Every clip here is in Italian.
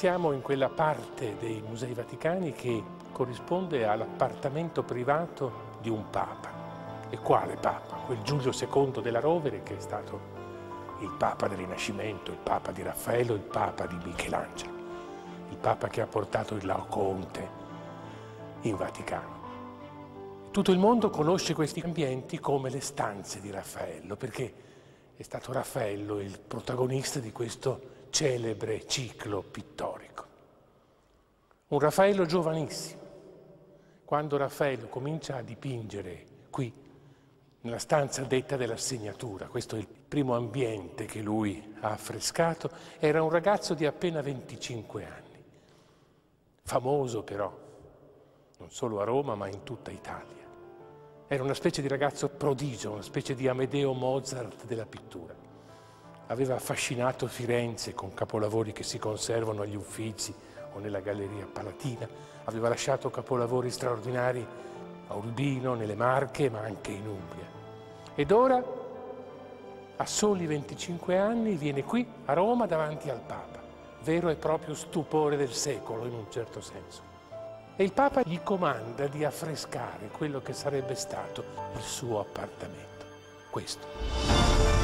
Siamo in quella parte dei Musei Vaticani che corrisponde all'appartamento privato di un papa. E quale papa? Quel Giulio II della Rovere, che è stato il papa del Rinascimento, il papa di Raffaello, il papa di Michelangelo, il papa che ha portato il Laocoonte in Vaticano. Tutto il mondo conosce questi ambienti come le stanze di Raffaello, perché è stato Raffaello il protagonista di questo celebre ciclo pittorico. Un Raffaello giovanissimo. Quando Raffaello comincia a dipingere qui, nella stanza detta della Segnatura, questo è il primo ambiente che lui ha affrescato, era un ragazzo di appena 25 anni, famoso però, non solo a Roma ma in tutta Italia. Era una specie di ragazzo prodigio, una specie di Amedeo Mozart della pittura. Aveva affascinato Firenze con capolavori che si conservano agli Uffizi o nella Galleria Palatina. Aveva lasciato capolavori straordinari a Urbino, nelle Marche, ma anche in Umbria. Ed ora, a soli 25 anni, viene qui a Roma davanti al Papa. Vero e proprio stupore del secolo, in un certo senso. E il Papa gli comanda di affrescare quello che sarebbe stato il suo appartamento. Questo.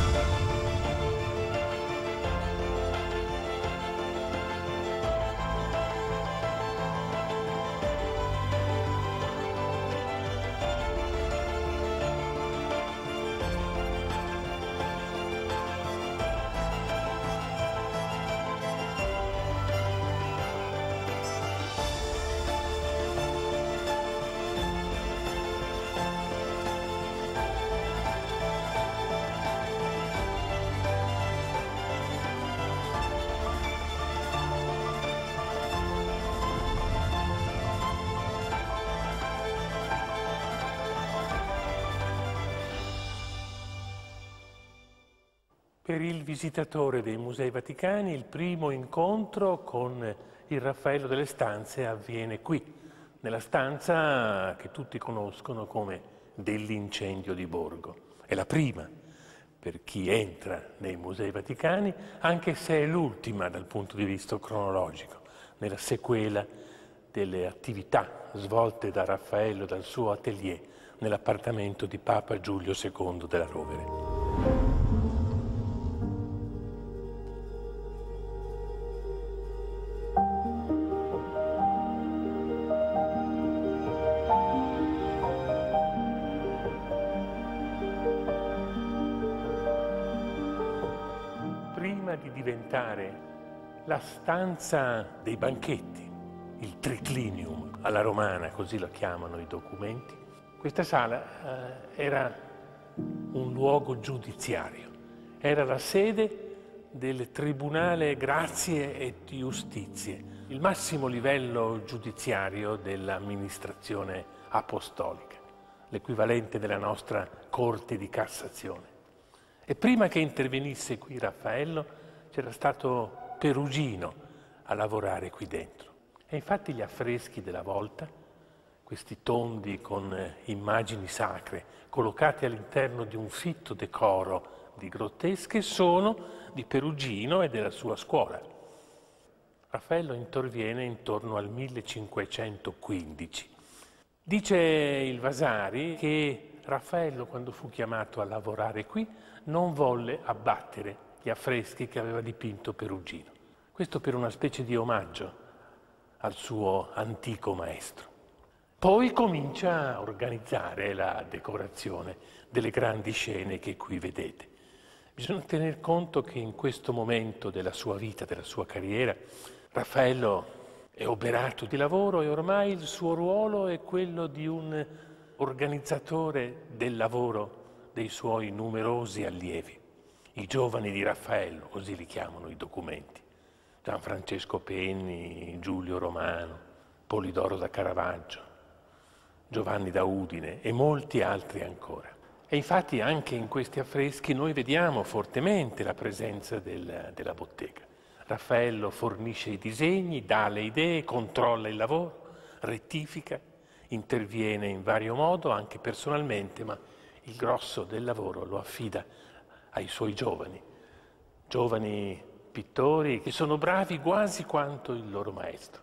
Per il visitatore dei Musei Vaticani il primo incontro con il Raffaello delle stanze avviene qui, nella stanza che tutti conoscono come dell'Incendio di Borgo. È la prima per chi entra nei Musei Vaticani, anche se è l'ultima dal punto di vista cronologico, nella sequela delle attività svolte da Raffaello dal suo atelier nell'appartamento di Papa Giulio II della Rovere. Prima di diventare la stanza dei banchetti, il triclinium alla romana, così lo chiamano i documenti, questa sala era un luogo giudiziario, era la sede del Tribunale Grazie e Giustizie, il massimo livello giudiziario dell'amministrazione apostolica, l'equivalente della nostra Corte di Cassazione. E prima che intervenisse qui Raffaello c'era stato Perugino a lavorare qui dentro. E infatti gli affreschi della volta, questi tondi con immagini sacre collocati all'interno di un fitto decoro di grottesche, sono di Perugino e della sua scuola. Raffaello interviene intorno al 1515. Dice il Vasari che Raffaello, quando fu chiamato a lavorare qui, non volle abbattere gli affreschi che aveva dipinto Perugino. Questo per una specie di omaggio al suo antico maestro. Poi comincia a organizzare la decorazione delle grandi scene che qui vedete. Bisogna tener conto che in questo momento della sua vita, della sua carriera, Raffaello è oberato di lavoro e ormai il suo ruolo è quello di un organizzatore del lavoro dei suoi numerosi allievi, i giovani di Raffaello, così li chiamano i documenti, Gianfrancesco Penni, Giulio Romano, Polidoro da Caravaggio, Giovanni da Udine e molti altri ancora. E infatti anche in questi affreschi noi vediamo fortemente la presenza della bottega. Raffaello fornisce i disegni, dà le idee, controlla il lavoro, rettifica, interviene in vario modo, anche personalmente, ma il grosso del lavoro lo affida ai suoi giovani pittori che sono bravi quasi quanto il loro maestro.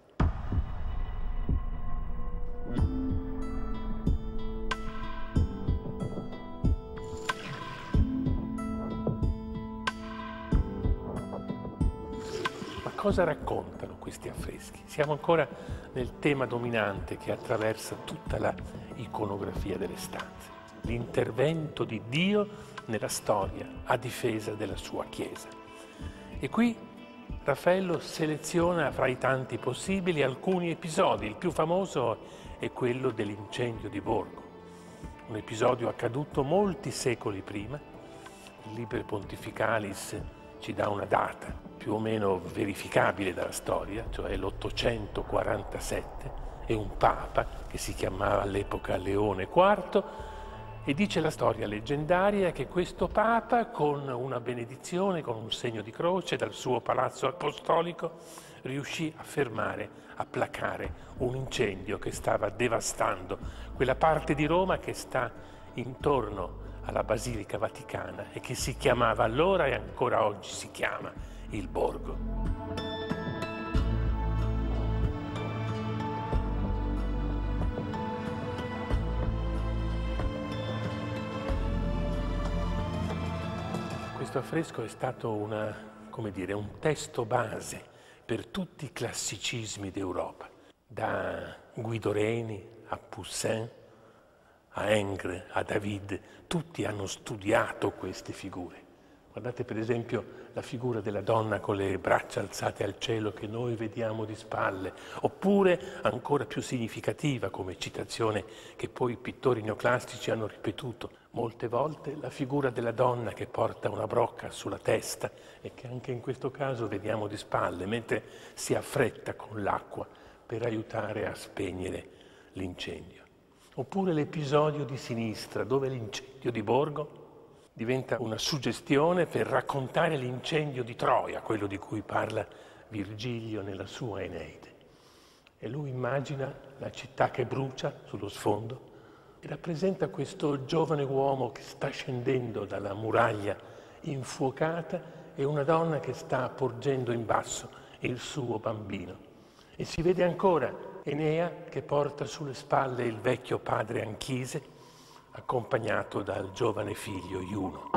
Ma cosa raccontano questi affreschi? Siamo ancora nel tema dominante che attraversa tutta la iconografia delle stanze. L'intervento di Dio nella storia a difesa della sua Chiesa. E qui Raffaello seleziona fra i tanti possibili alcuni episodi. Il più famoso è quello dell'incendio di Borgo, un episodio accaduto molti secoli prima. Il Liber Pontificalis ci dà una data più o meno verificabile dalla storia, cioè l'847, e un papa che si chiamava all'epoca Leone IV, e dice la storia leggendaria che questo papa, con una benedizione, con un segno di croce dal suo palazzo apostolico, riuscì a fermare, a placare un incendio che stava devastando quella parte di Roma che sta intorno alla Basilica Vaticana e che si chiamava allora e ancora oggi si chiama il Borgo. Questo affresco è stato un testo base per tutti i classicismi d'Europa, da Guido Reni a Poussin, a Ingres, a David. Tutti hanno studiato queste figure. Guardate per esempio la figura della donna con le braccia alzate al cielo che noi vediamo di spalle, oppure ancora più significativa come citazione che poi i pittori neoclassici hanno ripetuto molte volte, la figura della donna che porta una brocca sulla testa e che anche in questo caso vediamo di spalle, mentre si affretta con l'acqua per aiutare a spegnere l'incendio. Oppure l'episodio di sinistra, dove l'incendio di Borgo diventa una suggestione per raccontare l'incendio di Troia, quello di cui parla Virgilio nella sua Eneide. E lui immagina la città che brucia sullo sfondo e rappresenta questo giovane uomo che sta scendendo dalla muraglia infuocata e una donna che sta porgendo in basso il suo bambino. E si vede ancora Enea che porta sulle spalle il vecchio padre Anchise, accompagnato dal giovane figlio Iuno.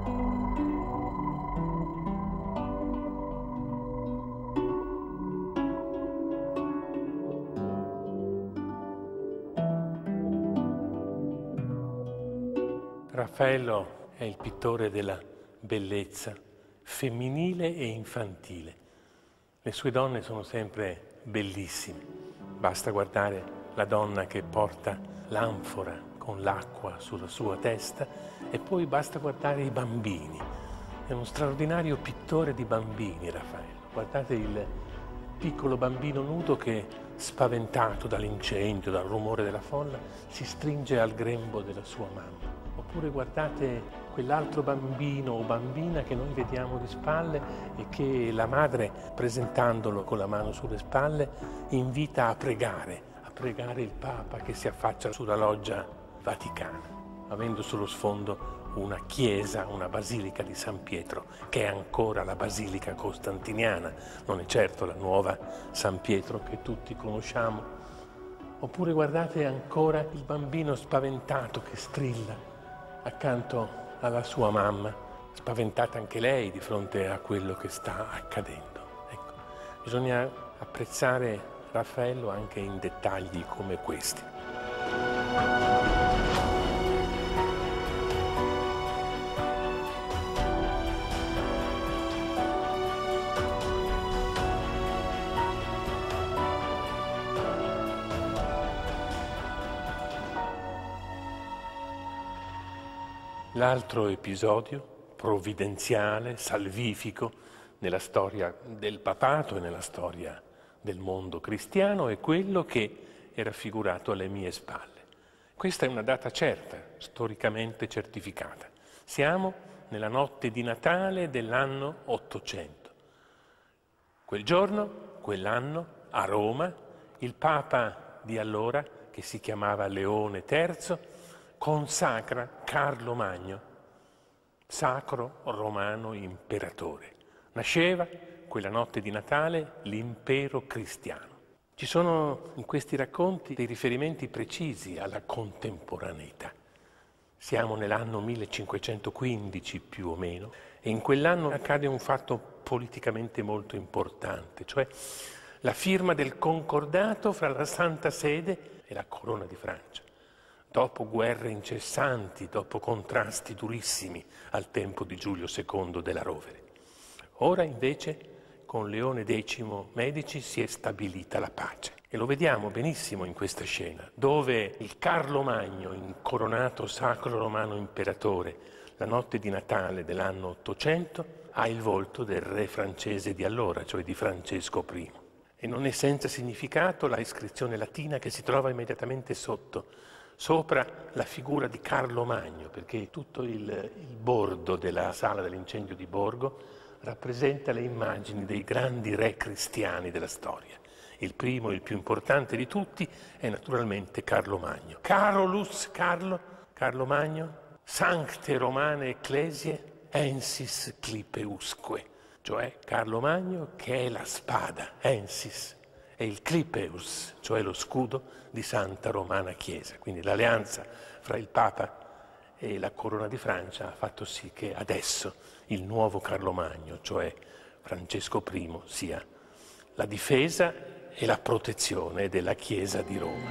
Raffaello è il pittore della bellezza femminile e infantile. Le sue donne sono sempre bellissime. Basta guardare la donna che porta l'anfora con l'acqua sulla sua testa e poi basta guardare i bambini. È uno straordinario pittore di bambini, Raffaello. Guardate il piccolo bambino nudo che, spaventato dall'incendio, dal rumore della folla, si stringe al grembo della sua mamma. Oppure guardate quell'altro bambino o bambina che noi vediamo di spalle e che la madre, presentandolo con la mano sulle spalle, invita a pregare il Papa che si affaccia sulla loggia vaticana, avendo sullo sfondo una chiesa, una basilica di San Pietro, che è ancora la basilica costantiniana, non è certo la nuova San Pietro che tutti conosciamo. Oppure guardate ancora il bambino spaventato che strilla accanto alla sua mamma, spaventata anche lei di fronte a quello che sta accadendo. Ecco, bisogna apprezzare Raffaello anche in dettagli come questi. L'altro episodio provvidenziale, salvifico, nella storia del papato e nella storia del mondo cristiano è quello che è raffigurato alle mie spalle. Questa è una data certa, storicamente certificata. Siamo nella notte di Natale dell'anno 800. Quel giorno, quell'anno, a Roma, il Papa di allora, che si chiamava Leone III, consacra Carlo Magno, sacro romano imperatore, Nasceva, quella notte di Natale, l'impero cristiano. Ci sono in questi racconti dei riferimenti precisi alla contemporaneità. Siamo nell'anno 1515 più o meno e in quell'anno accade un fatto politicamente molto importante, cioè la firma del concordato fra la Santa Sede e la Corona di Francia. Dopo guerre incessanti, dopo contrasti durissimi al tempo di Giulio II della Rovere. Ora invece con Leone X Medici si è stabilita la pace. E lo vediamo benissimo in questa scena, dove il Carlo Magno, incoronato sacro romano imperatore, la notte di Natale dell'anno 800, ha il volto del re francese di allora, cioè di Francesco I. E non è senza significato la iscrizione latina che si trova immediatamente sopra la figura di Carlo Magno, perché tutto il bordo della sala dell'incendio di Borgo rappresenta le immagini dei grandi re cristiani della storia. Il primo, il più importante di tutti, è naturalmente Carlo Magno. Carolus, Carlo Magno, Sancte Romane Ecclesiae ensis clipeusque, cioè Carlo Magno che è la spada, ensis, e il clipeus, cioè lo scudo di Santa Romana Chiesa. Quindi l'alleanza fra il Papa e la Corona di Francia ha fatto sì che adesso il nuovo Carlo Magno, cioè Francesco I, sia la difesa e la protezione della Chiesa di Roma.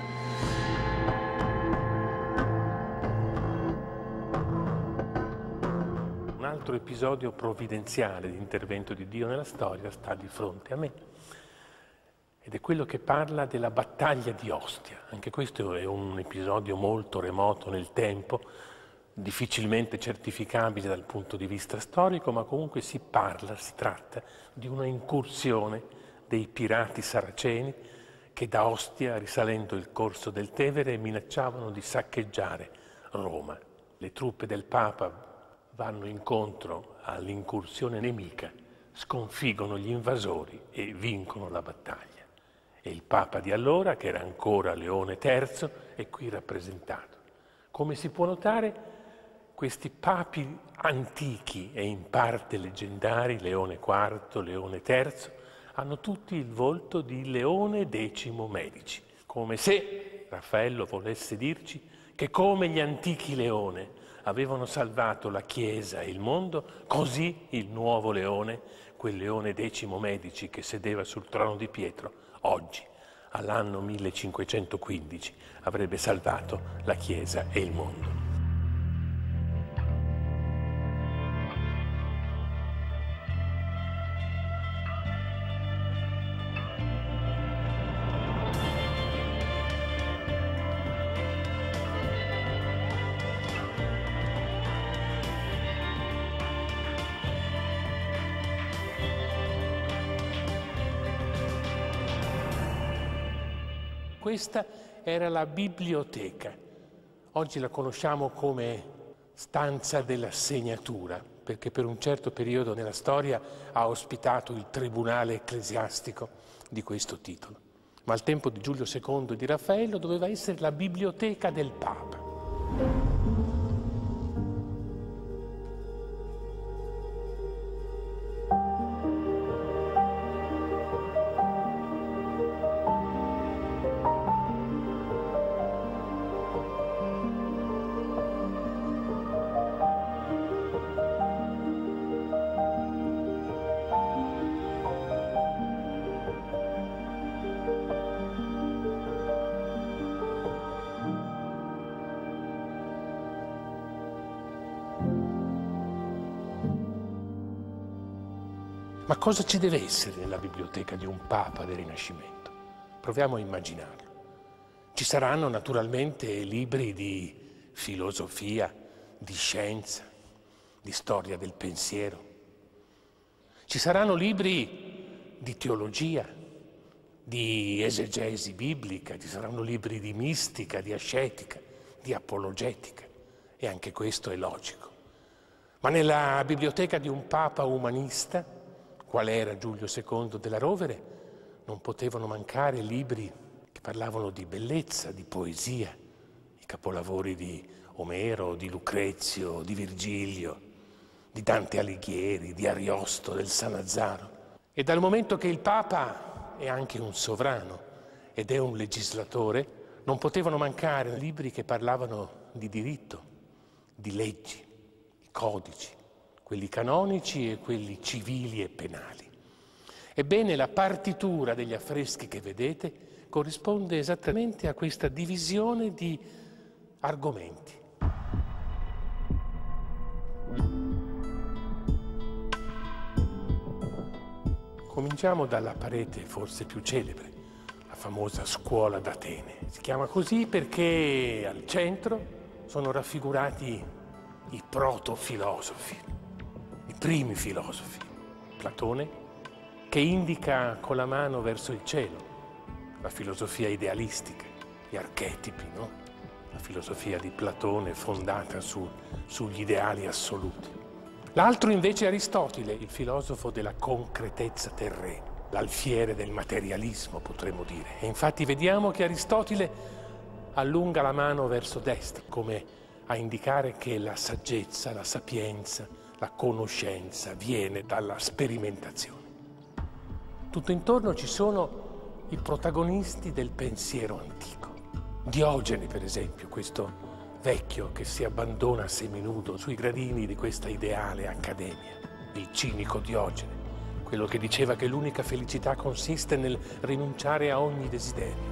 Un altro episodio provvidenziale di intervento di Dio nella storia sta di fronte a me ed è quello che parla della battaglia di Ostia. Anche questo è un episodio molto remoto nel tempo, difficilmente certificabile dal punto di vista storico, ma comunque si tratta di una incursione dei pirati saraceni che da Ostia, risalendo il corso del Tevere, minacciavano di saccheggiare Roma. Le truppe del Papa vanno incontro all'incursione nemica, sconfiggono gli invasori e vincono la battaglia. E il Papa di allora, che era ancora Leone III, è qui rappresentato. Come si può notare, questi papi antichi e in parte leggendari, Leone IV, Leone III, hanno tutti il volto di Leone X Medici, come se Raffaello volesse dirci che come gli antichi Leone avevano salvato la Chiesa e il mondo, così il nuovo Leone, quel Leone X Medici che sedeva sul trono di Pietro, oggi, all'anno 1515, avrebbe salvato la Chiesa e il mondo. Questa era la biblioteca. Oggi la conosciamo come stanza della segnatura, perché per un certo periodo nella storia ha ospitato il tribunale ecclesiastico di questo titolo. Ma al tempo di Giulio II e di Raffaello doveva essere la biblioteca del Papa. Ma cosa ci deve essere nella biblioteca di un Papa del Rinascimento? Proviamo a immaginarlo. Ci saranno naturalmente libri di filosofia, di scienza, di storia del pensiero. Ci saranno libri di teologia, di esegesi biblica, ci saranno libri di mistica, di ascetica, di apologetica, e anche questo è logico. Ma nella biblioteca di un Papa umanista, qual era Giulio II della Rovere, non potevano mancare libri che parlavano di bellezza, di poesia, i capolavori di Omero, di Lucrezio, di Virgilio, di Dante Alighieri, di Ariosto, del Sanazzaro. E dal momento che il Papa è anche un sovrano ed è un legislatore, non potevano mancare libri che parlavano di diritto, di leggi, di codici, quelli canonici e quelli civili e penali. Ebbene, la partitura degli affreschi che vedete corrisponde esattamente a questa divisione di argomenti. Cominciamo dalla parete forse più celebre, la famosa Scuola d'Atene. Si chiama così perché al centro sono raffigurati i protofilosofi, i primi filosofi. Platone, che indica con la mano verso il cielo, la filosofia idealistica, gli archetipi, no? La filosofia di Platone fondata sugli ideali assoluti. L'altro invece è Aristotele, il filosofo della concretezza terrena, l'alfiere del materialismo, potremmo dire. E infatti vediamo che Aristotele allunga la mano verso destra, come a indicare che la saggezza, la sapienza, la conoscenza viene dalla sperimentazione. Tutto intorno ci sono i protagonisti del pensiero antico. Diogene, per esempio, questo vecchio che si abbandona seminudo sui gradini di questa ideale accademia, il cinico Diogene, quello che diceva che l'unica felicità consiste nel rinunciare a ogni desiderio.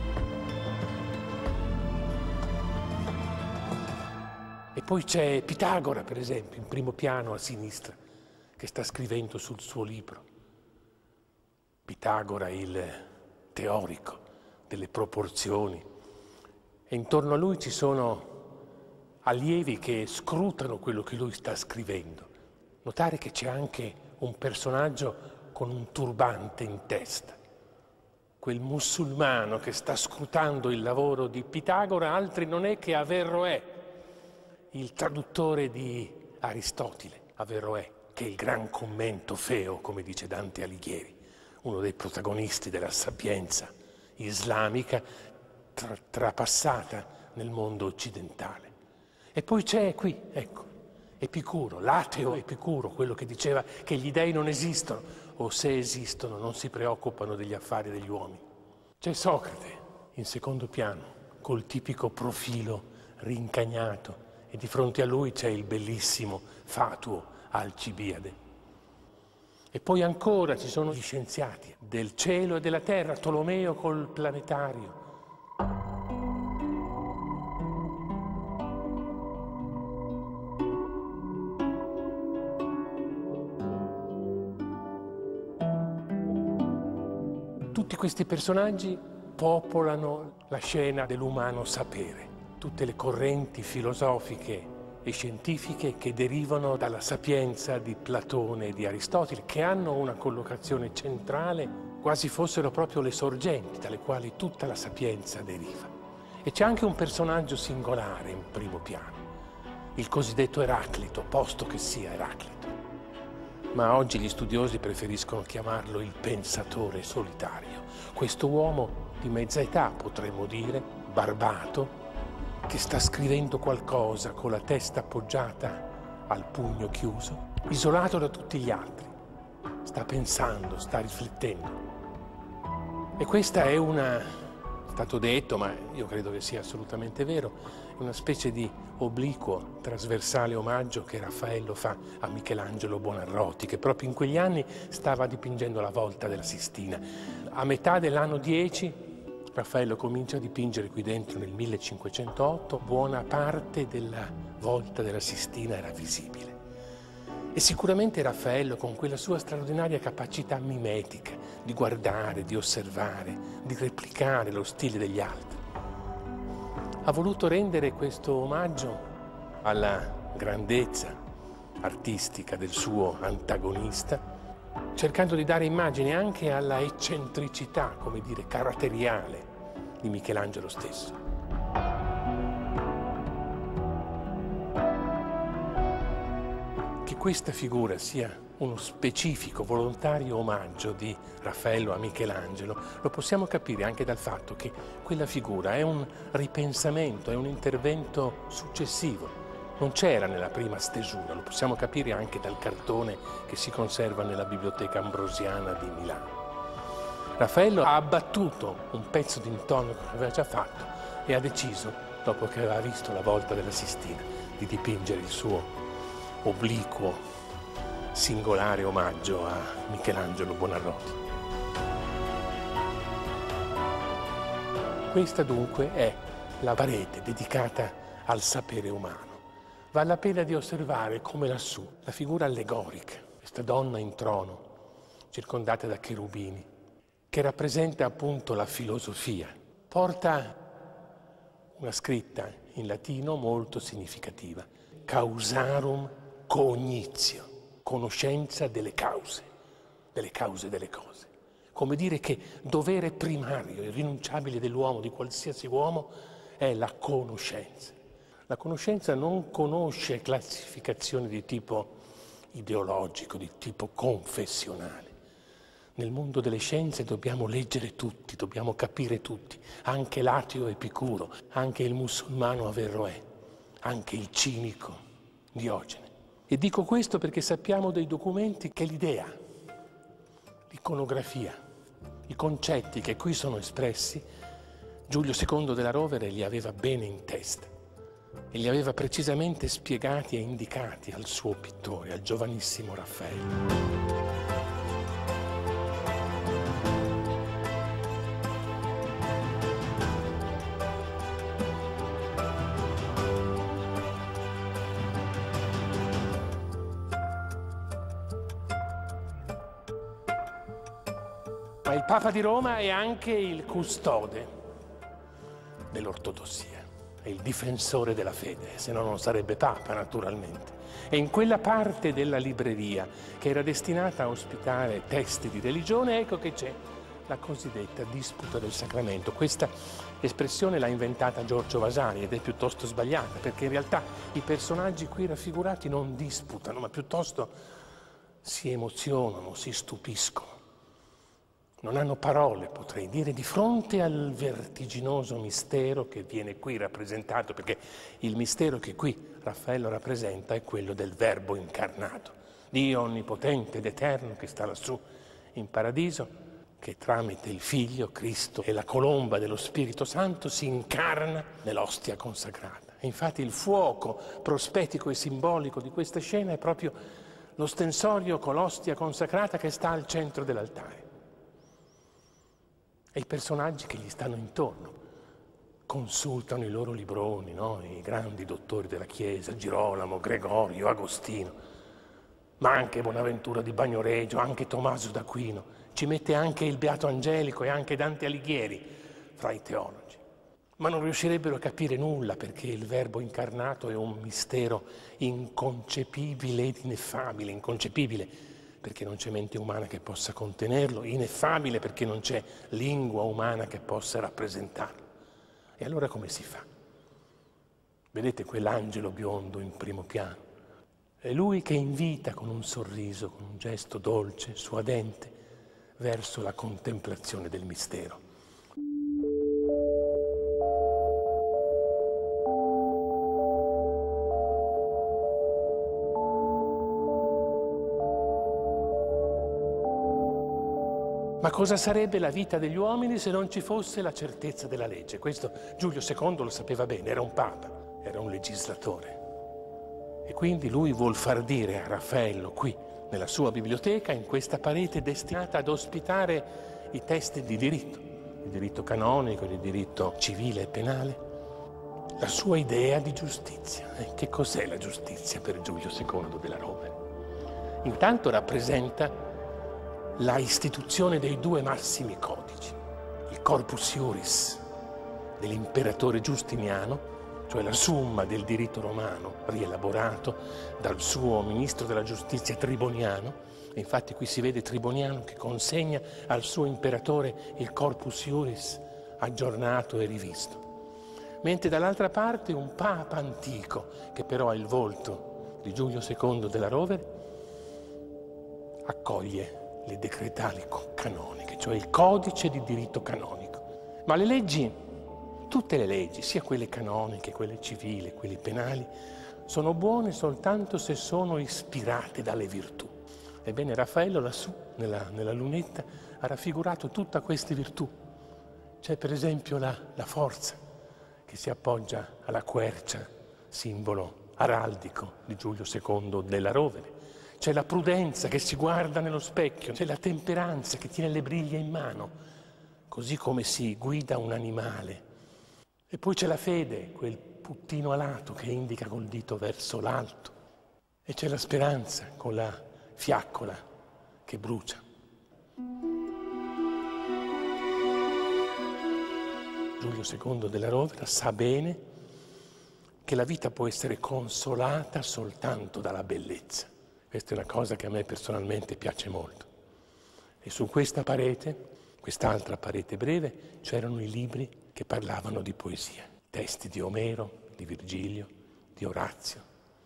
E poi c'è Pitagora, per esempio, in primo piano a sinistra, che sta scrivendo sul suo libro. Pitagora, il teorico delle proporzioni. E intorno a lui ci sono allievi che scrutano quello che lui sta scrivendo. Notare che c'è anche un personaggio con un turbante in testa. Quel musulmano che sta scrutando il lavoro di Pitagora altri non è che Averroè, il traduttore di Aristotele. Averroè, che è il gran commento feo, come dice Dante Alighieri, uno dei protagonisti della sapienza islamica trapassata nel mondo occidentale. E poi c'è qui, ecco, Epicuro, l'ateo Epicuro, quello che diceva che gli dei non esistono, o se esistono non si preoccupano degli affari degli uomini. C'è Socrate, in secondo piano, col tipico profilo rincagnato, e di fronte a lui c'è il bellissimo Fatuo Alcibiade. E poi ancora ci sono gli scienziati del cielo e della terra, Tolomeo col planetario. Tutti questi personaggi popolano la scena dell'umano sapere, tutte le correnti filosofiche e scientifiche che derivano dalla sapienza di Platone e di Aristotele, che hanno una collocazione centrale, quasi fossero proprio le sorgenti dalle quali tutta la sapienza deriva. E c'è anche un personaggio singolare in primo piano, il cosiddetto Eraclito, posto che sia Eraclito. Ma oggi gli studiosi preferiscono chiamarlo il pensatore solitario. Questo uomo di mezza età, potremmo dire, barbato, che sta scrivendo qualcosa con la testa appoggiata al pugno chiuso, isolato da tutti gli altri. Sta pensando, sta riflettendo. E questa è è stato detto, ma io credo che sia assolutamente vero, una specie di obliquo, trasversale omaggio che Raffaello fa a Michelangelo Buonarroti, che proprio in quegli anni stava dipingendo la Volta della Sistina. A metà dell'anno 10 Raffaello comincia a dipingere qui dentro nel 1508, buona parte della Volta della Sistina era visibile. E sicuramente Raffaello, con quella sua straordinaria capacità mimetica di guardare, di osservare, di replicare lo stile degli altri, ha voluto rendere questo omaggio alla grandezza artistica del suo antagonista, cercando di dare immagine anche alla eccentricità, come dire, caratteriale di Michelangelo stesso. Che questa figura sia uno specifico, volontario omaggio di Raffaello a Michelangelo lo possiamo capire anche dal fatto che quella figura è un ripensamento, è un intervento successivo non c'era nella prima stesura, lo possiamo capire anche dal cartone che si conserva nella Biblioteca Ambrosiana di Milano. Raffaello ha abbattuto un pezzo di intonaco che aveva già fatto e ha deciso, dopo che aveva visto la volta della Sistina, di dipingere il suo obliquo, singolare omaggio a Michelangelo Buonarroti. Questa dunque è la parete dedicata al sapere umano. Vale la pena di osservare come lassù la figura allegorica, questa donna in trono, circondata da cherubini, che rappresenta appunto la filosofia, porta una scritta in latino molto significativa: causarum cognitio, conoscenza delle cause delle cose. Come dire che dovere primario, irrinunciabile dell'uomo, di qualsiasi uomo, è la conoscenza. La conoscenza non conosce classificazioni di tipo ideologico, di tipo confessionale. Nel mondo delle scienze dobbiamo leggere tutti, dobbiamo capire tutti, anche l'ateo Epicuro, anche il musulmano Averroè, anche il cinico Diogene. E dico questo perché sappiamo dei documenti che l'idea, l'iconografia, i concetti che qui sono espressi, Giulio II della Rovere li aveva bene in testa e li aveva precisamente spiegati e indicati al suo pittore, al giovanissimo Raffaello. Ma il Papa di Roma è anche il custode dell'ortodossia, è il difensore della fede, se no non sarebbe Papa naturalmente. E in quella parte della libreria che era destinata a ospitare testi di religione, ecco che c'è la cosiddetta disputa del sacramento. Questa espressione l'ha inventata Giorgio Vasari ed è piuttosto sbagliata, perché in realtà i personaggi qui raffigurati non disputano, ma piuttosto si emozionano, si stupiscono. Non hanno parole, potrei dire, di fronte al vertiginoso mistero che viene qui rappresentato, perché il mistero che qui Raffaello rappresenta è quello del Verbo incarnato, Dio onnipotente ed eterno che sta lassù in paradiso, che tramite il Figlio, Cristo e la colomba dello Spirito Santo si incarna nell'ostia consacrata. E infatti il fuoco prospetico e simbolico di questa scena è proprio l'ostensorio con l'ostia consacrata che sta al centro dell'altare. E i personaggi che gli stanno intorno consultano i loro libroni, no? I grandi dottori della Chiesa, Girolamo, Gregorio, Agostino, ma anche Bonaventura di Bagnoregio, anche Tommaso d'Aquino, ci mette anche il Beato Angelico e anche Dante Alighieri fra i teologi. Ma non riuscirebbero a capire nulla perché il Verbo incarnato è un mistero inconcepibile ed ineffabile, inconcepibile perché non c'è mente umana che possa contenerlo, ineffabile perché non c'è lingua umana che possa rappresentarlo. E allora come si fa? Vedete quell'angelo biondo in primo piano? È lui che invita con un sorriso, con un gesto dolce, suadente, verso la contemplazione del mistero. Ma cosa sarebbe la vita degli uomini se non ci fosse la certezza della legge? Questo Giulio II lo sapeva bene, era un papa, era un legislatore. E quindi lui vuol far dire a Raffaello qui, nella sua biblioteca, in questa parete destinata ad ospitare i testi di diritto, il diritto canonico, il diritto civile e penale, la sua idea di giustizia. Che cos'è la giustizia per Giulio II della Rovere? Intanto rappresenta la istituzione dei due massimi codici, il Corpus Iuris dell'imperatore Giustiniano, cioè la summa del diritto romano rielaborato dal suo ministro della giustizia Triboniano, e infatti qui si vede Triboniano che consegna al suo imperatore il Corpus Iuris aggiornato e rivisto. Mentre dall'altra parte un papa antico, che però ha il volto di Giulio II della Rovere, accoglie le decretali canoniche, cioè il codice di diritto canonico. Ma le leggi, tutte le leggi, sia quelle canoniche, quelle civili, quelle penali, sono buone soltanto se sono ispirate dalle virtù. Ebbene, Raffaello lassù, nella lunetta, ha raffigurato tutte queste virtù. C'è per esempio la forza che si appoggia alla quercia, simbolo araldico di Giulio II della Rovere. C'è la prudenza che si guarda nello specchio, c'è la temperanza che tiene le briglie in mano, così come si guida un animale. E poi c'è la fede, quel puntino alato che indica col dito verso l'alto. E c'è la speranza con la fiaccola che brucia. Giulio II della Rovera sa bene che la vita può essere consolata soltanto dalla bellezza. Questa è una cosa che a me personalmente piace molto. E su questa parete, quest'altra parete breve, c'erano i libri che parlavano di poesia. Testi di Omero, di Virgilio, di Orazio,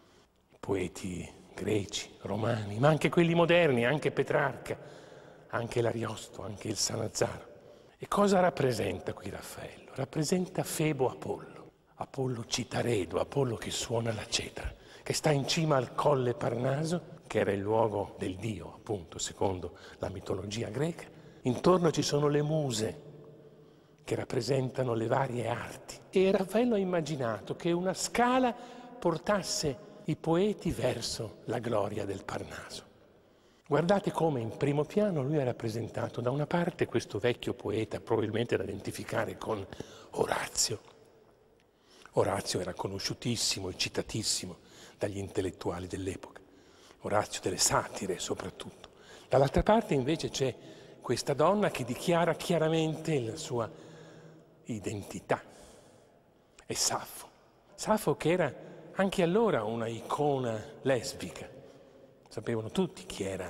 poeti greci, romani, ma anche quelli moderni, anche Petrarca, anche l'Ariosto, anche il Sanazzaro. E cosa rappresenta qui Raffaello? Rappresenta Febo Apollo, Apollo Citaredo, Apollo che suona la cetara, che sta in cima al Colle Parnaso, che era il luogo del dio, appunto, secondo la mitologia greca. Intorno ci sono le muse, che rappresentano le varie arti. E Raffaello ha immaginato che una scala portasse i poeti verso la gloria del Parnaso. Guardate come in primo piano lui è rappresentato da una parte questo vecchio poeta, probabilmente da identificare con Orazio. Orazio era conosciutissimo e citatissimo dagli intellettuali dell'epoca. Orazio delle satire soprattutto. Dall'altra parte invece c'è questa donna che dichiara chiaramente la sua identità. È Saffo. Saffo che era anche allora una icona lesbica. Sapevano tutti chi era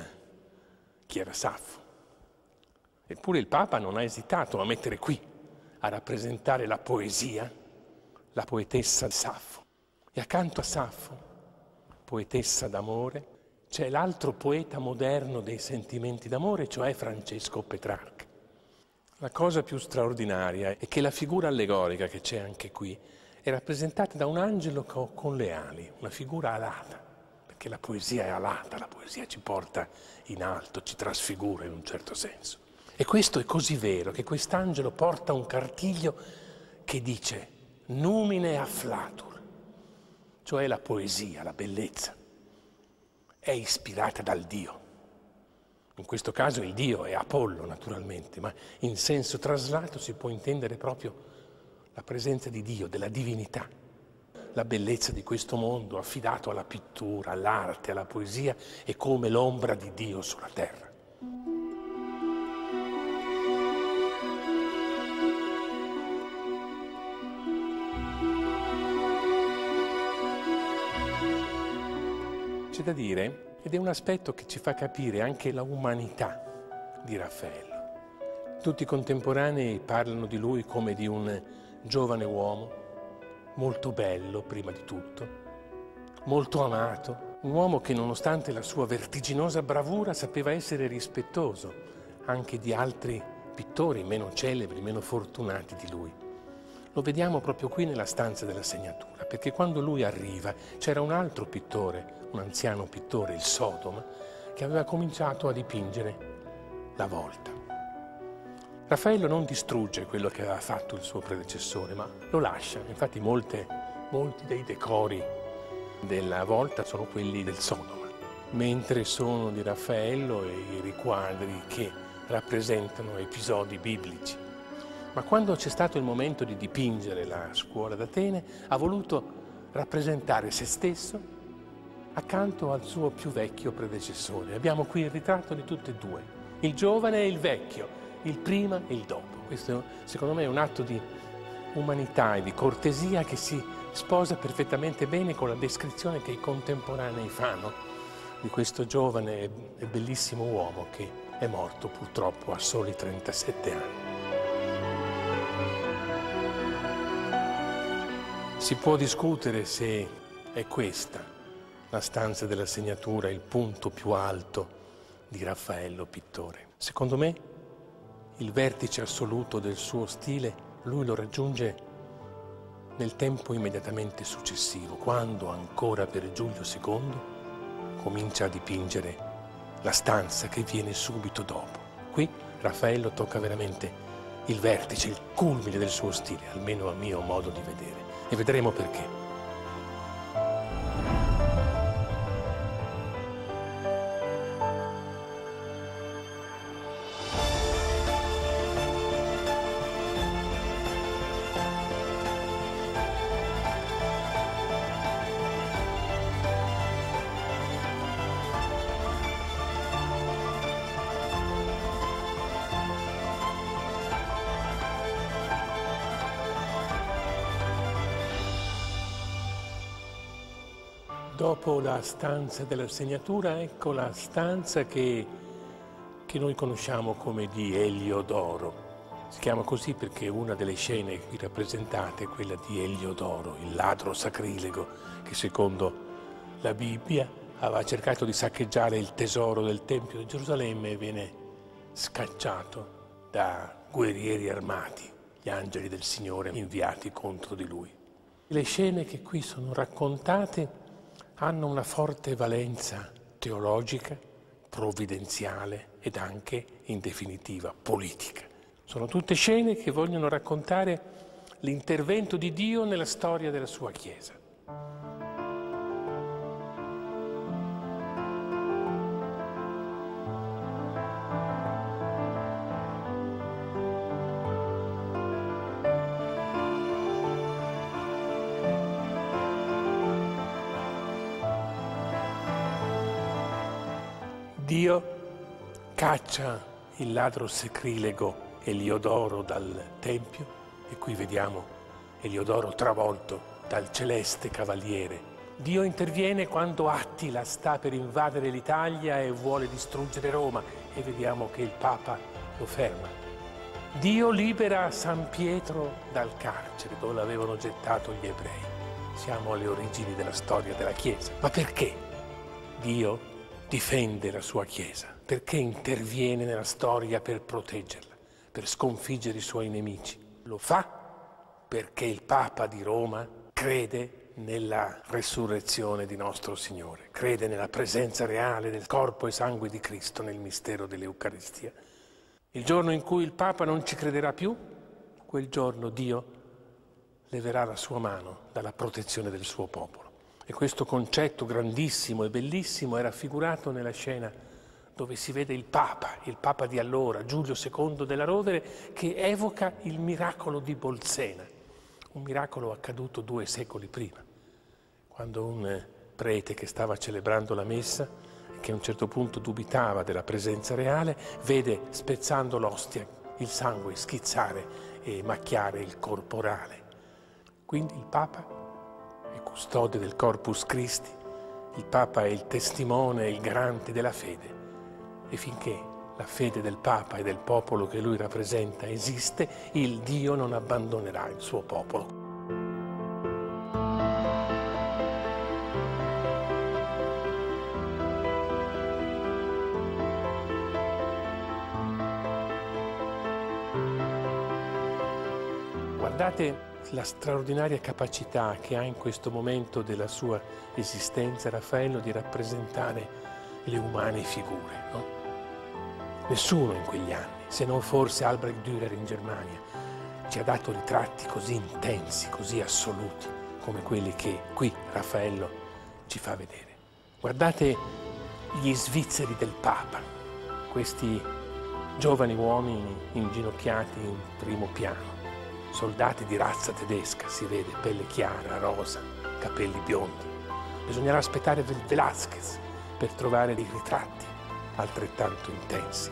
Saffo. Eppure il Papa non ha esitato a mettere qui, a rappresentare la poesia, la poetessa Saffo. E accanto a Saffo, poetessa d'amore, c'è l'altro poeta moderno dei sentimenti d'amore, cioè Francesco Petrarca. La cosa più straordinaria è che la figura allegorica che c'è anche qui è rappresentata da un angelo con le ali, una figura alata, perché la poesia è alata, la poesia ci porta in alto, ci trasfigura in un certo senso. E questo è così vero che quest'angelo porta un cartiglio che dice numine afflatur, cioè la poesia, la bellezza, è ispirata dal Dio. In questo caso il Dio è Apollo, naturalmente, ma in senso traslato si può intendere proprio la presenza di Dio, della divinità. La bellezza di questo mondo affidato alla pittura, all'arte, alla poesia è come l'ombra di Dio sulla terra. C'è da dire, ed è un aspetto che ci fa capire anche la umanità di Raffaello. Tutti i contemporanei parlano di lui come di un giovane uomo, molto bello prima di tutto, molto amato, un uomo che nonostante la sua vertiginosa bravura sapeva essere rispettoso anche di altri pittori meno celebri, meno fortunati di lui. Lo vediamo proprio qui nella stanza della segnatura, perché quando lui arriva c'era un altro pittore, un anziano pittore, il Sodoma, che aveva cominciato a dipingere la volta. Raffaello non distrugge quello che aveva fatto il suo predecessore, ma lo lascia. Infatti molti dei decori della volta sono quelli del Sodoma, mentre sono di Raffaello i riquadri che rappresentano episodi biblici. Ma quando c'è stato il momento di dipingere la scuola d'Atene, ha voluto rappresentare se stesso accanto al suo più vecchio predecessore. Abbiamo qui il ritratto di tutti e due, il giovane e il vecchio, il prima e il dopo. Questo secondo me è un atto di umanità e di cortesia che si sposa perfettamente bene con la descrizione che i contemporanei fanno di questo giovane e bellissimo uomo che è morto purtroppo a soli 37 anni. Si può discutere se è questa la stanza della segnatura, il punto più alto di Raffaello pittore. Secondo me il vertice assoluto del suo stile lui lo raggiunge nel tempo immediatamente successivo, quando ancora per Giulio II comincia a dipingere la stanza che viene subito dopo. Qui Raffaello tocca veramente il vertice, il culmine del suo stile, almeno a mio modo di vedere, e vedremo perché. Dopo la stanza della segnatura, ecco la stanza che noi conosciamo come di Eliodoro. Si chiama così perché una delle scene qui rappresentate è quella di Eliodoro, il ladro sacrilego che secondo la Bibbia aveva cercato di saccheggiare il tesoro del Tempio di Gerusalemme e viene scacciato da guerrieri armati, gli angeli del Signore inviati contro di lui. Le scene che qui sono raccontate hanno una forte valenza teologica, provvidenziale ed anche, in definitiva, politica. Sono tutte scene che vogliono raccontare l'intervento di Dio nella storia della sua Chiesa. Dio caccia il ladro sacrilego Eliodoro dal Tempio e qui vediamo Eliodoro travolto dal celeste cavaliere. Dio interviene quando Attila sta per invadere l'Italia e vuole distruggere Roma e vediamo che il Papa lo ferma. Dio libera San Pietro dal carcere dove l'avevano gettato gli ebrei. Siamo alle origini della storia della Chiesa. Ma perché Dio difende la sua Chiesa? Perché interviene nella storia per proteggerla, per sconfiggere i suoi nemici? Lo fa perché il Papa di Roma crede nella resurrezione di nostro Signore, crede nella presenza reale del corpo e sangue di Cristo nel mistero dell'Eucaristia. Il giorno in cui il Papa non ci crederà più, quel giorno Dio leverà la sua mano dalla protezione del suo popolo. E questo concetto grandissimo e bellissimo è raffigurato nella scena dove si vede il Papa di allora, Giulio II della Rovere, che evoca il miracolo di Bolsena, un miracolo accaduto 2 secoli prima, quando un prete che stava celebrando la messa e che a un certo punto dubitava della presenza reale, vede spezzando l'ostia il sangue schizzare e macchiare il corporale. Quindi il Papa è custode del Corpus Christi, il Papa è il testimone, il garante della fede e finché la fede del Papa e del popolo che lui rappresenta esiste, il Dio non abbandonerà il suo popolo. Guardate la straordinaria capacità che ha in questo momento della sua esistenza Raffaello di rappresentare le umane figure, no? Nessuno in quegli anni, se non forse Albrecht Dürer in Germania, ci ha dato ritratti così intensi, così assoluti, come quelli che qui Raffaello ci fa vedere. Guardate gli svizzeri del Papa, questi giovani uomini inginocchiati in primo piano, soldati di razza tedesca, si vede, pelle chiara, rosa, capelli biondi. Bisognerà aspettare Velázquez per trovare dei ritratti altrettanto intensi.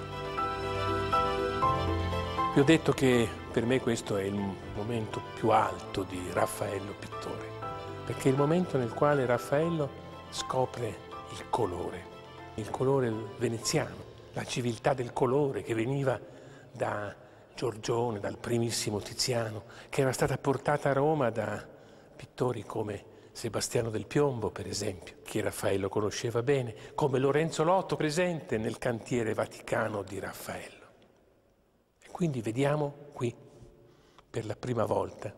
Vi ho detto che per me questo è il momento più alto di Raffaello pittore, perché è il momento nel quale Raffaello scopre il colore veneziano, la civiltà del colore che veniva da Giorgione, dal primissimo Tiziano, che era stata portata a Roma da pittori come Sebastiano del Piombo, per esempio, che Raffaello conosceva bene, come Lorenzo Lotto, presente nel cantiere vaticano di Raffaello. E quindi vediamo qui, per la prima volta,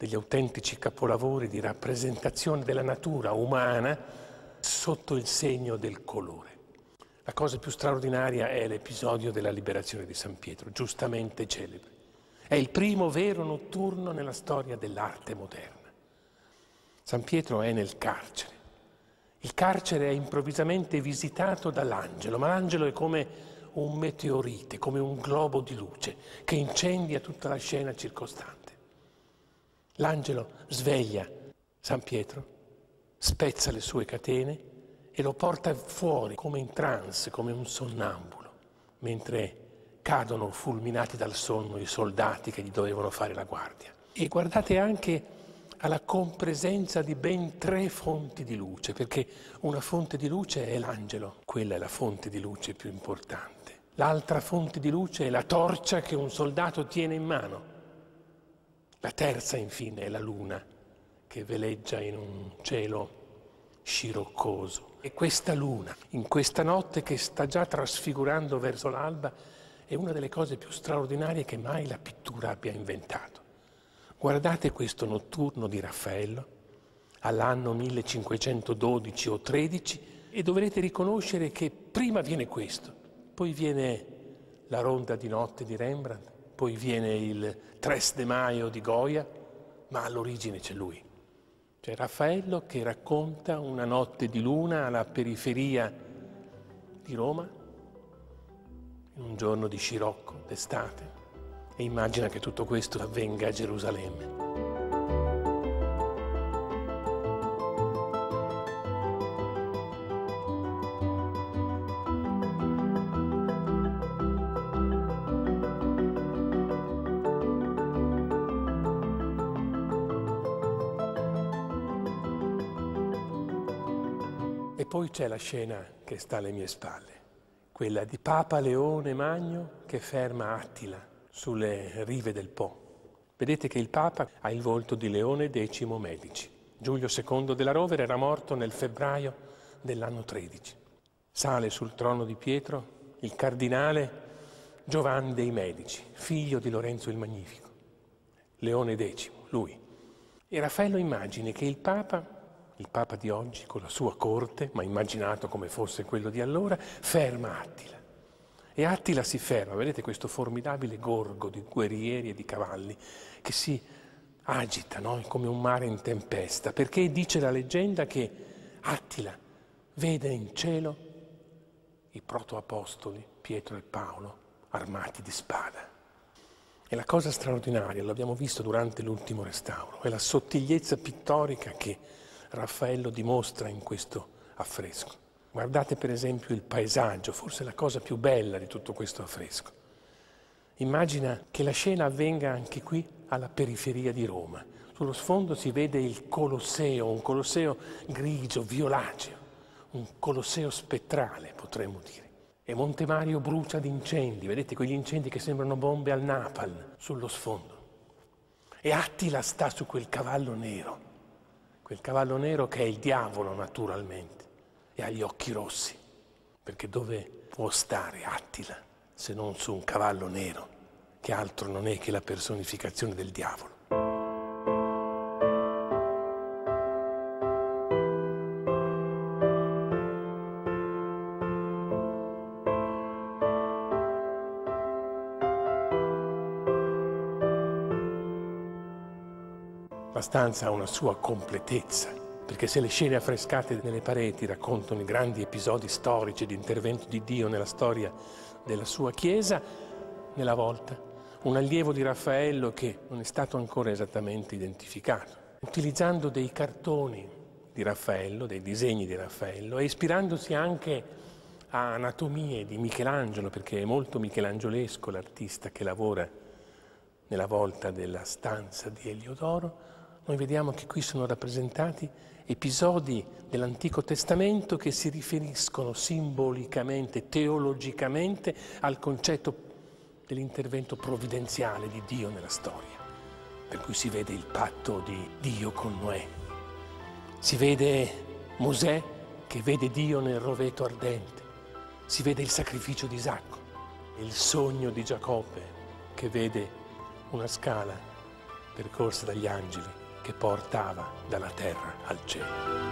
degli autentici capolavori di rappresentazione della natura umana sotto il segno del colore. La cosa più straordinaria è l'episodio della liberazione di San Pietro, giustamente celebre. È il primo vero notturno nella storia dell'arte moderna. San Pietro è nel carcere. Il carcere è improvvisamente visitato dall'angelo, ma l'angelo è come un meteorite, come un globo di luce che incendia tutta la scena circostante. L'angelo sveglia San Pietro, spezza le sue catene e lo porta fuori come in trance, come un sonnambulo, mentre cadono fulminati dal sonno i soldati che gli dovevano fare la guardia. E guardate anche alla compresenza di ben 3 fonti di luce, perché una fonte di luce è l'angelo, quella è la fonte di luce più importante. L'altra fonte di luce è la torcia che un soldato tiene in mano. La terza, infine, è la luna, che veleggia in un cielo sciroccoso. E questa luna, in questa notte che sta già trasfigurando verso l'alba, è una delle cose più straordinarie che mai la pittura abbia inventato. Guardate questo notturno di Raffaello, all'anno 1512 o 13, e dovrete riconoscere che prima viene questo, poi viene la Ronda di notte di Rembrandt, poi viene il Tres de Mayo di Goya, ma all'origine c'è lui. C'è Raffaello che racconta una notte di luna alla periferia di Roma, in un giorno di scirocco d'estate, e immagina che tutto questo avvenga a Gerusalemme. E poi c'è la scena che sta alle mie spalle, quella di Papa Leone Magno che ferma Attila sulle rive del Po. Vedete che il Papa ha il volto di Leone X Medici. Giulio II della Rovere era morto nel febbraio dell'anno 13. Sale sul trono di Pietro il cardinale Giovan dei Medici, figlio di Lorenzo il Magnifico. Leone X, lui. E Raffaello immagini che il Papa di oggi, con la sua corte, ma immaginato come fosse quello di allora, ferma Attila. E Attila si ferma, vedete questo formidabile gorgo di guerrieri e di cavalli che si agita, no? Come un mare in tempesta, perché dice la leggenda che Attila vede in cielo i protoapostoli Pietro e Paolo armati di spada. E la cosa straordinaria, l'abbiamo visto durante l'ultimo restauro, è la sottigliezza pittorica che Raffaello dimostra in questo affresco. Guardate per esempio il paesaggio, forse la cosa più bella di tutto questo affresco. Immagina che la scena avvenga anche qui alla periferia di Roma. Sullo sfondo si vede il Colosseo, un Colosseo grigio, violaceo, un Colosseo spettrale potremmo dire. E Monte Mario brucia d'incendi, vedete quegli incendi che sembrano bombe al napalm sullo sfondo. E Attila sta su quel cavallo nero che è il diavolo naturalmente, e ha gli occhi rossi, perché dove può stare Attila se non su un cavallo nero, che altro non è che la personificazione del diavolo. La stanza ha una sua completezza, perché se le scene affrescate nelle pareti raccontano i grandi episodi storici di intervento di Dio nella storia della sua Chiesa, nella volta un allievo di Raffaello che non è stato ancora esattamente identificato, utilizzando dei cartoni di Raffaello, dei disegni di Raffaello, e ispirandosi anche a anatomie di Michelangelo, perché è molto michelangiolesco l'artista che lavora nella volta della stanza di Eliodoro. Noi vediamo che qui sono rappresentati episodi dell'Antico Testamento che si riferiscono simbolicamente, teologicamente al concetto dell'intervento provvidenziale di Dio nella storia. Per cui si vede il patto di Dio con Noè, si vede Mosè che vede Dio nel roveto ardente, si vede il sacrificio di Isacco, il sogno di Giacobbe che vede una scala percorsa dagli angeli che portava dalla terra al cielo.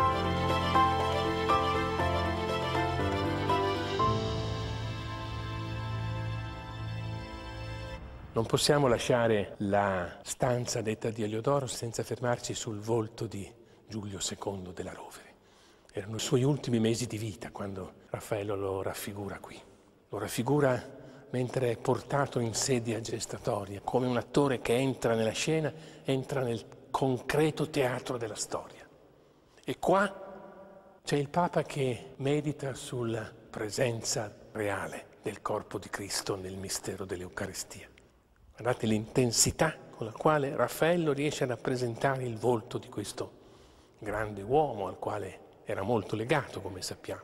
Non possiamo lasciare la stanza detta di Eliodoro senza fermarci sul volto di Giulio II della Rovere. Erano i suoi ultimi mesi di vita quando Raffaello lo raffigura qui. Lo raffigura mentre è portato in sedia gestatoria, come un attore che entra nella scena, entra nel concreto teatro della storia. E qua c'è il Papa che medita sulla presenza reale del corpo di Cristo nel mistero dell'Eucaristia. Guardate l'intensità con la quale Raffaello riesce a rappresentare il volto di questo grande uomo al quale era molto legato, come sappiamo.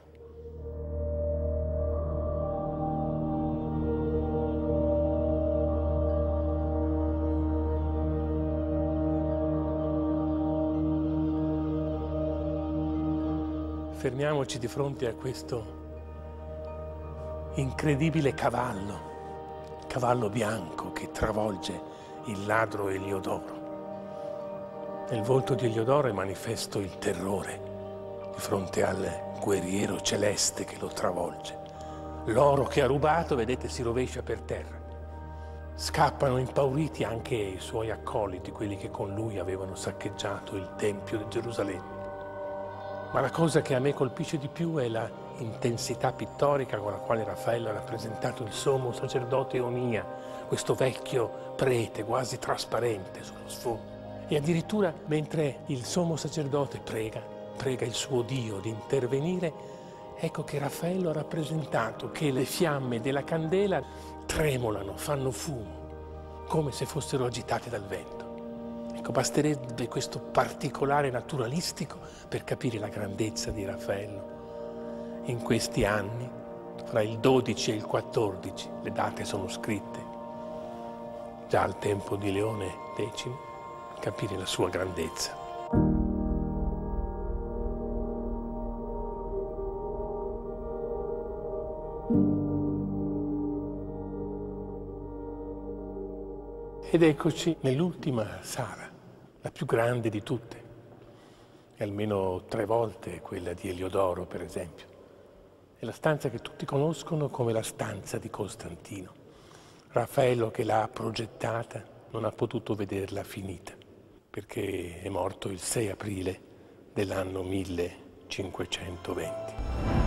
Fermiamoci di fronte a questo incredibile cavallo bianco che travolge il ladro Eliodoro. Nel volto di Eliodoro è manifesto il terrore di fronte al guerriero celeste che lo travolge. L'oro che ha rubato, vedete, si rovescia per terra. Scappano impauriti anche i suoi accoliti, quelli che con lui avevano saccheggiato il Tempio di Gerusalemme. Ma la cosa che a me colpisce di più è la intensità pittorica con la quale Raffaello ha rappresentato il sommo sacerdote Onia, questo vecchio prete quasi trasparente sullo sfondo. E addirittura mentre il sommo sacerdote prega il suo Dio di intervenire, ecco che Raffaello ha rappresentato che le fiamme della candela tremolano, fanno fumo, come se fossero agitate dal vento. Ecco, basterebbe questo particolare naturalistico per capire la grandezza di Raffaello. In questi anni, fra il 12 e il 14, le date sono scritte, già al tempo di Leone X, capire la sua grandezza. Ed eccoci nell'ultima sala, la più grande di tutte, e almeno 3 volte quella di Eliodoro, per esempio. È la stanza che tutti conoscono come la stanza di Costantino. Raffaello, che l'ha progettata, non ha potuto vederla finita, perché è morto il 6 aprile dell'anno 1520.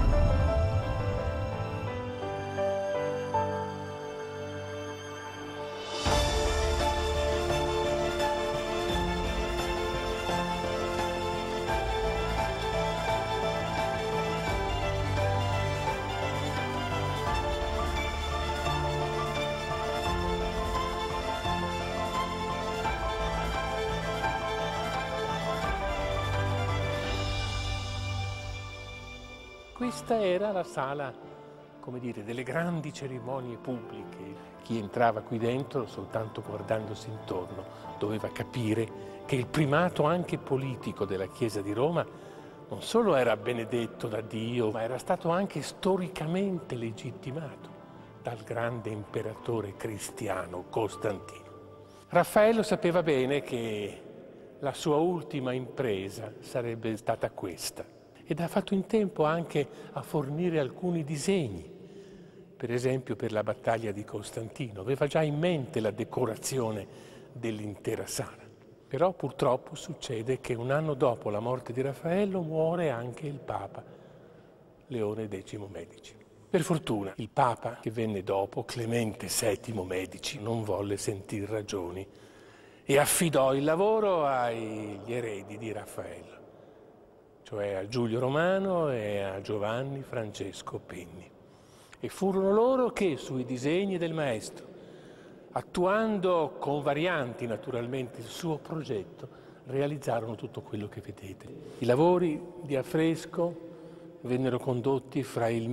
Questa era la sala, come dire, delle grandi cerimonie pubbliche. Chi entrava qui dentro, soltanto guardandosi intorno, doveva capire che il primato anche politico della Chiesa di Roma non solo era benedetto da Dio, ma era stato anche storicamente legittimato dal grande imperatore cristiano Costantino. Raffaello sapeva bene che la sua ultima impresa sarebbe stata questa, ed ha fatto in tempo anche a fornire alcuni disegni, per esempio per la battaglia di Costantino. Aveva già in mente la decorazione dell'intera sala. Però purtroppo succede che un anno dopo la morte di Raffaello muore anche il Papa Leone X Medici. Per fortuna il Papa che venne dopo, Clemente VII Medici, non volle sentir ragioni e affidò il lavoro agli eredi di Raffaello, cioè a Giulio Romano e a Giovanni Francesco Penni. E furono loro che sui disegni del maestro, attuando con varianti naturalmente il suo progetto, realizzarono tutto quello che vedete. I lavori di affresco vennero condotti fra il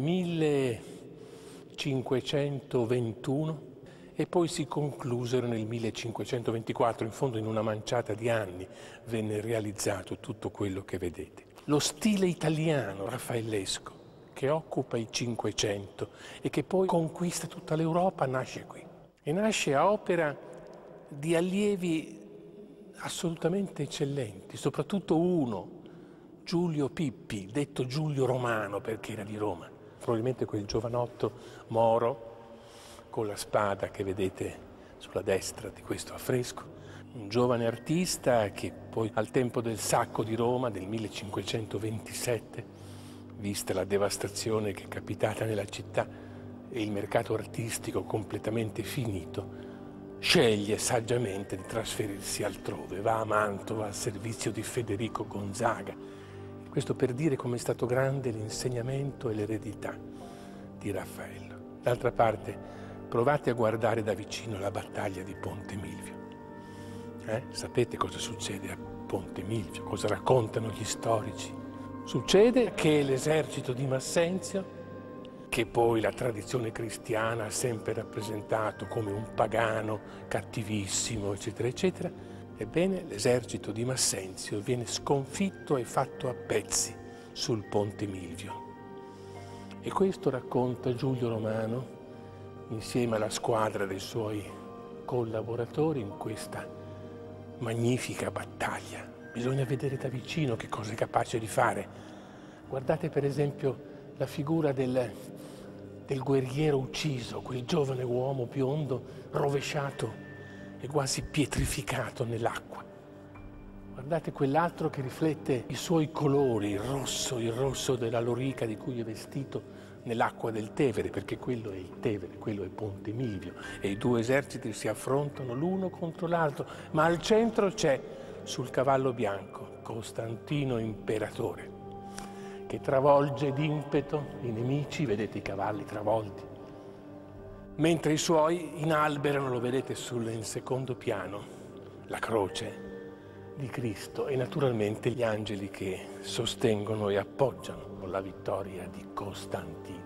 1521 e poi si conclusero nel 1524. In fondo, in una manciata di anni venne realizzato tutto quello che vedete. Lo stile italiano raffaellesco, che occupa i Cinquecento e che poi conquista tutta l'Europa, nasce qui. E nasce a opera di allievi assolutamente eccellenti, soprattutto uno, Giulio Pippi, detto Giulio Romano perché era di Roma, probabilmente quel giovanotto moro con la spada che vedete sulla destra di questo affresco, un giovane artista che poi al tempo del sacco di Roma del 1527, vista la devastazione che è capitata nella città e il mercato artistico completamente finito, sceglie saggiamente di trasferirsi altrove, va a Mantova al servizio di Federico Gonzaga. Questo per dire come è stato grande l'insegnamento e l'eredità di Raffaello. D'altra parte, provate a guardare da vicino la battaglia di Ponte Milvio. Sapete cosa succede a Ponte Milvio? Cosa raccontano gli storici? Succede che l'esercito di Massenzio, che poi la tradizione cristiana ha sempre rappresentato come un pagano cattivissimo, eccetera, eccetera, ebbene l'esercito di Massenzio viene sconfitto e fatto a pezzi sul Ponte Milvio. E questo racconta Giulio Romano insieme alla squadra dei suoi collaboratori in questa magnifica battaglia. Bisogna vedere da vicino che cosa è capace di fare. Guardate per esempio la figura del guerriero ucciso, quel giovane uomo biondo rovesciato e quasi pietrificato nell'acqua. Guardate quell'altro che riflette i suoi colori, il rosso della lorica di cui è vestito nell'acqua del Tevere, perché quello è il Tevere, quello è Ponte Milvio, e i due eserciti si affrontano l'uno contro l'altro, ma al centro c'è, sul cavallo bianco, Costantino imperatore, che travolge d'impeto i nemici, vedete i cavalli travolti, mentre i suoi inalberano, lo vedete in secondo piano, la croce di Cristo e naturalmente gli angeli che sostengono e appoggiano la vittoria di Costantino.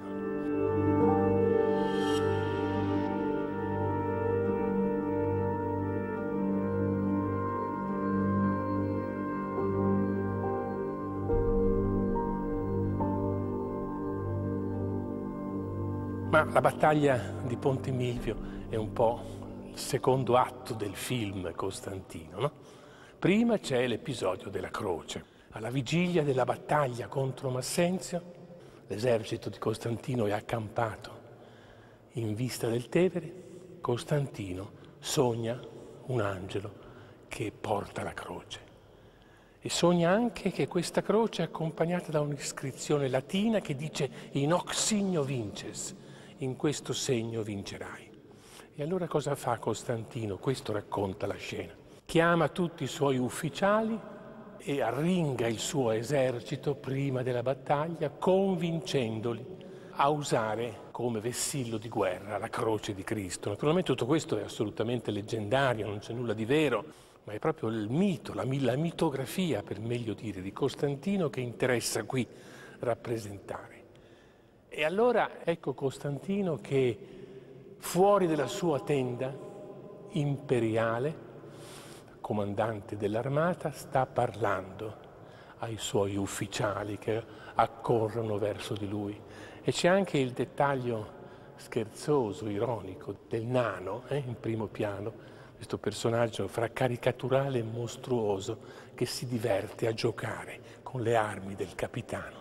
Ma la battaglia di Ponte Milvio è un po' il secondo atto del film Costantino, no? Prima c'è l'episodio della croce. Alla vigilia della battaglia contro Massenzio, l'esercito di Costantino è accampato in vista del Tevere. Costantino sogna un angelo che porta la croce. E sogna anche che questa croce è accompagnata da un'iscrizione latina che dice «In hoc signo vinces», in questo segno vincerai. E allora cosa fa Costantino? Questo racconta la scena. Chiama tutti i suoi ufficiali e arringa il suo esercito prima della battaglia, convincendoli a usare come vessillo di guerra la croce di Cristo. Naturalmente tutto questo è assolutamente leggendario, non c'è nulla di vero, ma è proprio il mito, la mitografia, per meglio dire, di Costantino che interessa qui rappresentare. E allora ecco Costantino che fuori della sua tenda imperiale, comandante dell'armata, sta parlando ai suoi ufficiali che accorrono verso di lui. E c'è anche il dettaglio scherzoso, ironico del nano in primo piano, questo personaggio fra caricaturale e mostruoso che si diverte a giocare con le armi del capitano.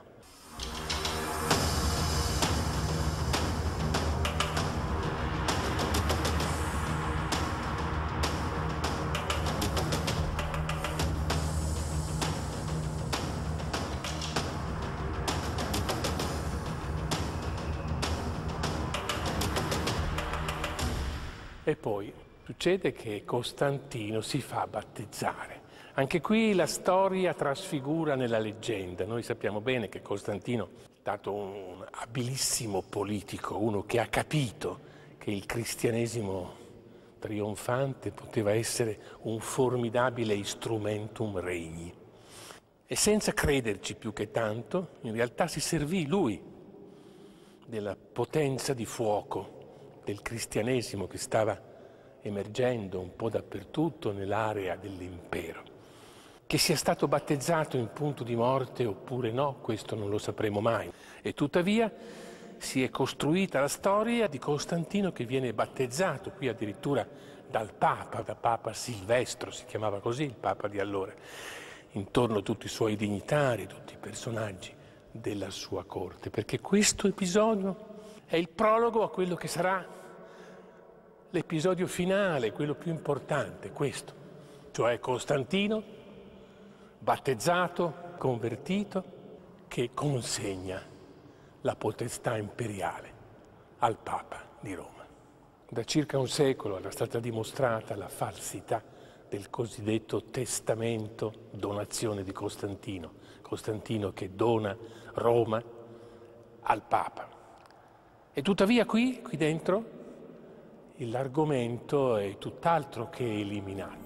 E poi succede che Costantino si fa battezzare. Anche qui la storia trasfigura nella leggenda. Noi sappiamo bene che Costantino è stato un abilissimo politico, uno che ha capito che il cristianesimo trionfante poteva essere un formidabile instrumentum regni. E senza crederci più che tanto, in realtà si servì lui della potenza di fuoco del cristianesimo che stava emergendo un po' dappertutto nell'area dell'impero. Che sia stato battezzato in punto di morte oppure no, questo non lo sapremo mai. E tuttavia si è costruita la storia di Costantino che viene battezzato. Qui addirittura dal Papa, da Papa Silvestro, si chiamava così il Papa di allora, intorno a tutti i suoi dignitari, tutti i personaggi della sua corte, perché questo episodio è il prologo a quello che sarà l'episodio finale, quello più importante, questo, cioè Costantino, battezzato, convertito, che consegna la potestà imperiale al Papa di Roma. Da circa un secolo era stata dimostrata la falsità del cosiddetto testamento donazione di Costantino, Costantino che dona Roma al Papa. E tuttavia qui dentro l'argomento è tutt'altro che eliminato.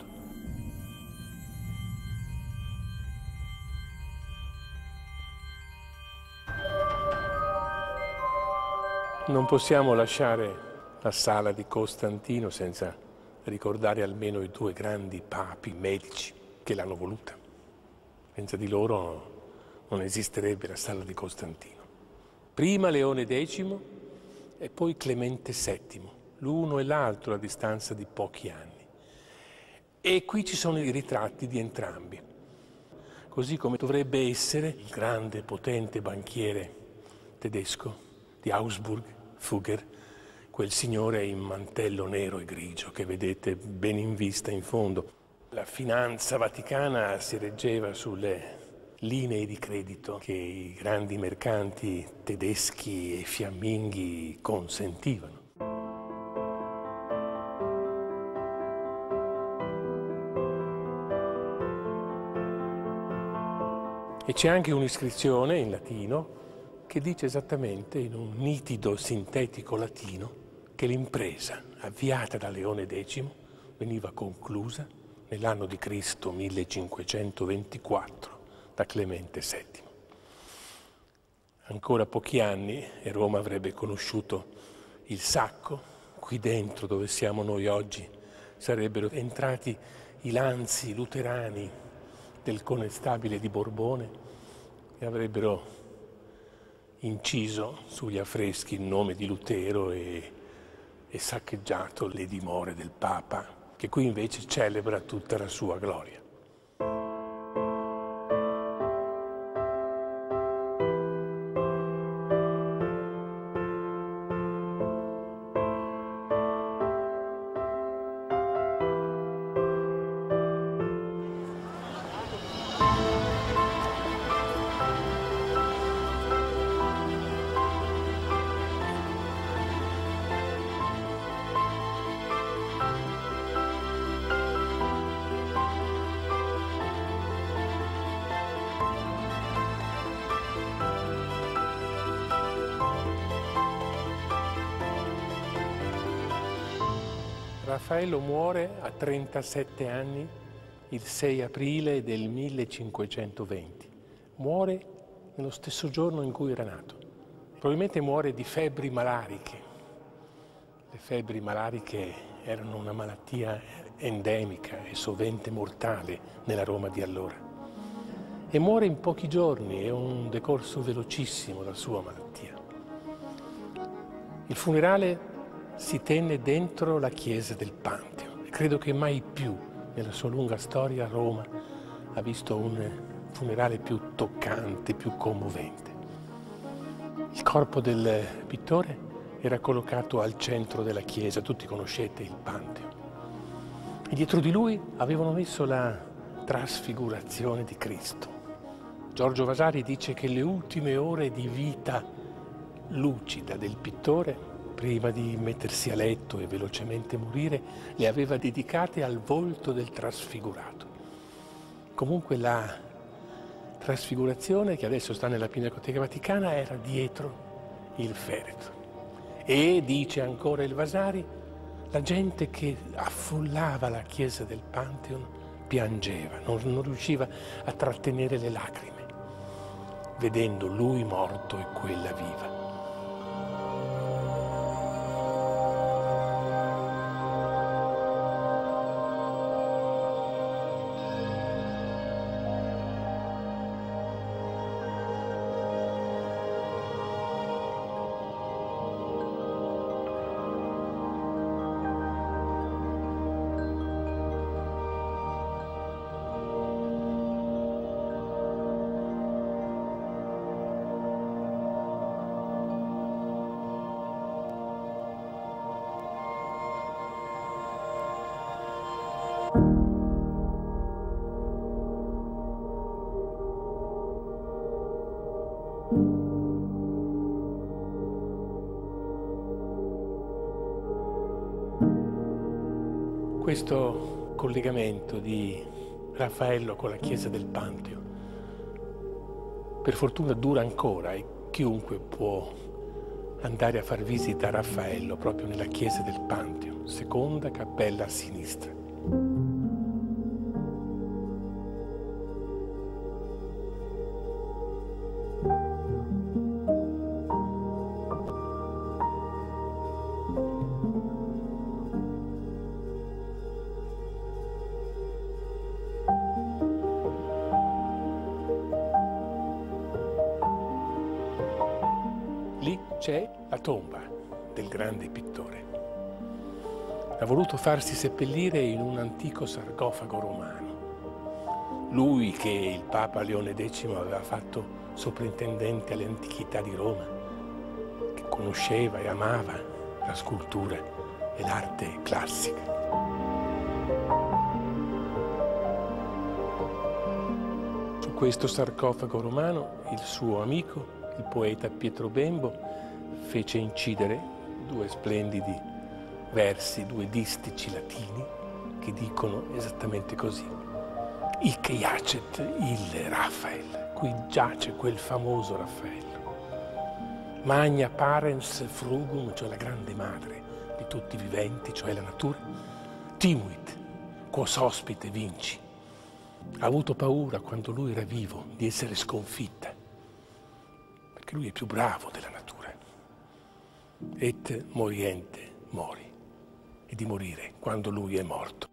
Non possiamo lasciare la sala di Costantino senza ricordare almeno i due grandi papi medici che l'hanno voluta. Senza di loro non esisterebbe la sala di Costantino. Prima Leone X e poi Clemente VII, l'uno e l'altro a distanza di pochi anni. E qui ci sono i ritratti di entrambi. Così come dovrebbe essere il grande, potente banchiere tedesco di Augsburg, Fugger, quel signore in mantello nero e grigio che vedete ben in vista in fondo. La finanza vaticana si reggeva sulle linee di credito che i grandi mercanti tedeschi e fiamminghi consentivano. E c'è anche un'iscrizione in latino che dice esattamente in un nitido sintetico latino che l'impresa avviata da Leone X veniva conclusa nell'anno di Cristo 1524 da Clemente VII. Ancora pochi anni e Roma avrebbe conosciuto il Sacco, qui dentro dove siamo noi oggi sarebbero entrati i lanzi luterani del connestabile di Borbone e avrebbero inciso sugli affreschi il nome di Lutero e saccheggiato le dimore del Papa, che qui invece celebra tutta la sua gloria. Raffaello muore a 37 anni il 6 aprile del 1520. Muore nello stesso giorno in cui era nato. Probabilmente muore di febbri malariche. Le febbri malariche erano una malattia endemica e sovente mortale nella Roma di allora. E muore in pochi giorni, è un decorso velocissimo la sua malattia. Il funerale si tenne dentro la chiesa del Pantheon. Credo che mai più nella sua lunga storia Roma ha visto un funerale più toccante, più commovente. Il corpo del pittore era collocato al centro della chiesa, tutti conoscete il Pantheon. E dietro di lui avevano messo la trasfigurazione di Cristo. Giorgio Vasari dice che le ultime ore di vita lucida del pittore, prima di mettersi a letto e velocemente morire, le aveva dedicate al volto del trasfigurato. Comunque la trasfigurazione, che adesso sta nella Pinacoteca Vaticana, era dietro il feretro. E, dice ancora il Vasari, la gente che affollava la chiesa del Pantheon piangeva, non riusciva a trattenere le lacrime, vedendo lui morto e quella viva. Questo collegamento di Raffaello con la chiesa del Pantheon, per fortuna dura ancora e chiunque può andare a far visita a Raffaello proprio nella chiesa del Pantheon, seconda cappella a sinistra. Lì c'è la tomba del grande pittore. Ha voluto farsi seppellire in un antico sarcofago romano. Lui che il Papa Leone X aveva fatto soprintendente alle antichità di Roma, che conosceva e amava la scultura e l'arte classica. Su questo sarcofago romano il suo amico, il poeta Pietro Bembo, fece incidere due splendidi versi, due distici latini che dicono esattamente così: Hic iacet ille Raphael, qui giace quel famoso Raffaello. Magna parens frugum, cioè la grande madre di tutti i viventi, cioè la natura. Timuit, quos ospite vinci. Ha avuto paura quando lui era vivo di essere sconfitta, perché lui è più bravo della natura. Et moriente mori, e di morire quando lui è morto.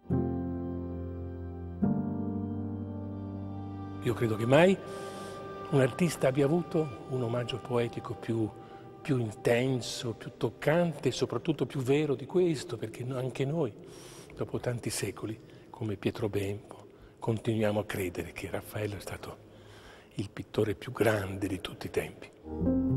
Io credo che mai un artista abbia avuto un omaggio poetico più intenso, più toccante e soprattutto più vero di questo, perché anche noi, dopo tanti secoli, come Pietro Bembo, continuiamo a credere che Raffaello è stato il pittore più grande di tutti i tempi.